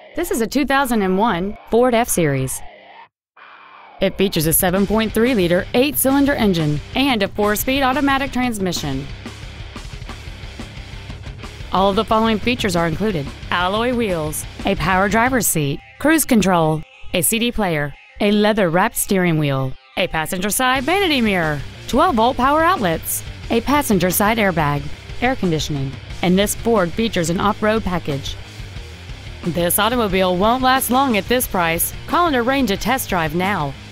This is a 2001 Ford F-Series. It features a 7.3-liter 8-cylinder engine and a 4-speed automatic transmission. All of the following features are included: alloy wheels, a power driver's seat, cruise control, a CD player, a leather-wrapped steering wheel, a passenger side vanity mirror, 12-volt power outlets, a passenger side airbag, air conditioning, and this Ford features an off-road package. This automobile won't last long at this price. Call and arrange a test drive now.